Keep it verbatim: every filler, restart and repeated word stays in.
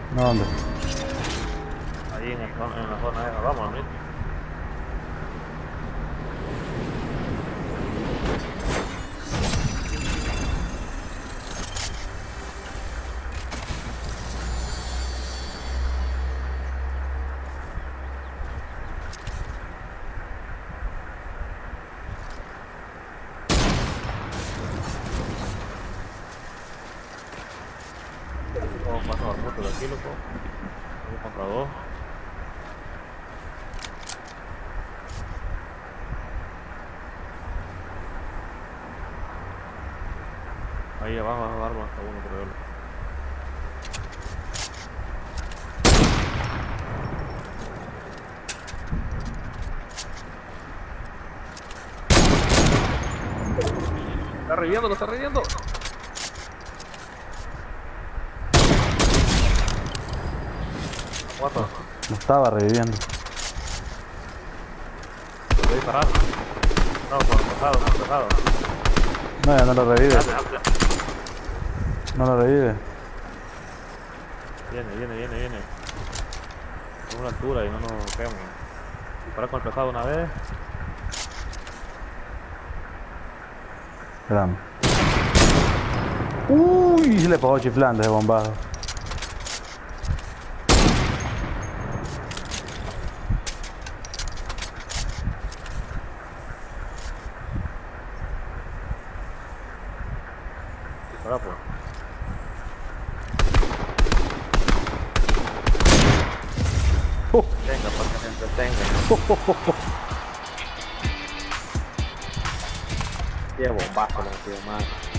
¿Dónde? Ahí en, el, en la zona esa, vamos, amigo. Vamos a pasar mucho de aquí, loco. Vamos contra dos. Ahí abajo, abajo, abajo, hasta uno, creo yo. Está reviviendo, lo está reviviendo. Guapo. Lo estaba reviviendo. Lo voy a disparar. No, por pesado, por pesado. No, ya no lo revive. Dale, dale. No lo revive. Viene, viene, viene, viene. A una altura y no nos quedamos. Disparar con el pesado una vez. Espérame. Uy, se le pegó chiflando ese bombazo. Disparar pues. Uh. Venga, para que se entretenga. Qué bombazo le metió, man.